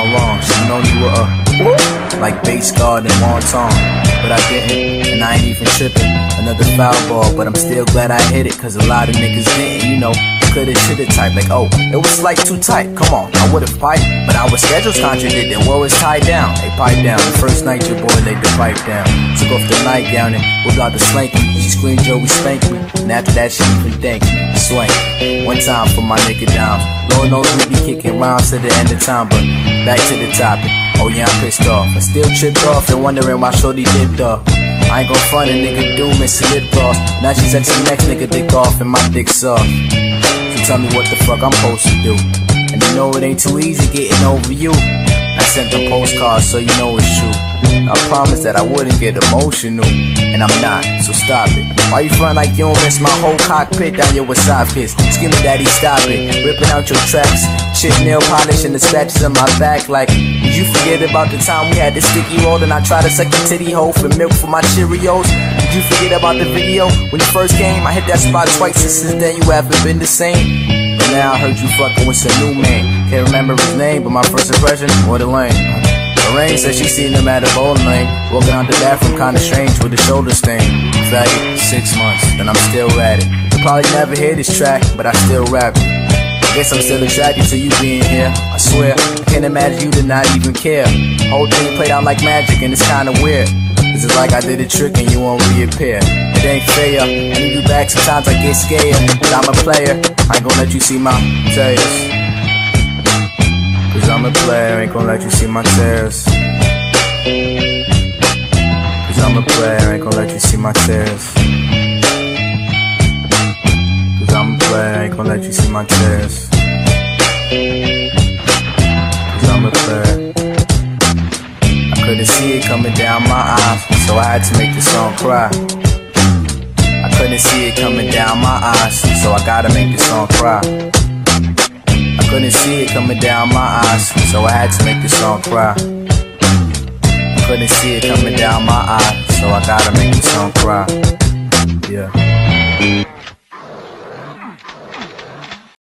all along. She known you were like base guard and wonton, but I didn't, and I ain't even tripping. Another foul ball, but I'm still glad I hit it, cause a lot of niggas didn't, you know. Coulda, shoulda type, like, oh, it was like too tight. Come on, I would've piped, but our schedules contradicted. Well, it's tied down. They pipe down. The first night your boy laid the pipe down. Took off the nightgown and whipped out the slanky. She screamed, Joey, spank me. And after that, she even thanked me. Swank. One time for my nigga down. Lord knows we be kicking rhymes to the end of time, but back to the topic. Oh yeah, I'm pissed off. I still tripped off and wondering why shorty dipped off. I ain't gon' front a nigga do miss a lip gloss. Now she said the next nigga dick off and my dick's off. So tell me what the fuck I'm supposed to do. And you know it ain't too easy getting over you. I sent the postcards so you know it's true. I promised that I wouldn't get emotional, and I'm not, so stop it. Why you front like you don't miss my whole cockpit down your wasabi piss? Screaming daddy stop it, ripping out your tracks, chip nail polish and the scratches on my back. Like, did you forget about the time we had the sticky roll and I tried to suck your titty hole for milk for my Cheerios? Did you forget about the video when you first came? I hit that spot twice and since then you haven't been the same. But now I heard you fucking with some new man. Can't remember his name, but my first impression, what a lame. Lorraine said she seen him at a bowling lane, walking out the bathroom kinda strange with a shoulder stain. Faggot, 6 months, and I'm still at it. You probably never hear this track, but I still rap it. I guess I'm still attracted to you being here. I swear, I can't imagine you to not even care. Whole thing played out like magic and it's kinda weird. Cause it's like I did a trick and you won't reappear. It ain't fair, I need you back, sometimes I get scared. But I'm a player, I ain't gon' let you see my tears. Cause I'm a player, ain't gon' let you see my tears. Cause I'm a player, ain't gon' let you see my tears. Cause I'm a player, ain't gon' let you see my tears. Cause I'm a player. I couldn't see it coming down my eyes, so I had to make the song cry. I couldn't see it coming down my eyes, so I gotta make the song cry. I couldn't see it coming down my eyes, so I had to make the song cry. I couldn't see it coming down my eyes, so I gotta make the song cry. Yeah.